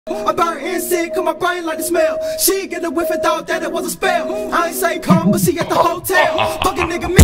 I burnt in sick, cause my brain like the smell. She get a whiff and thought that it was a spell. I ain't say come, but she at the hotel. Fucking nigga,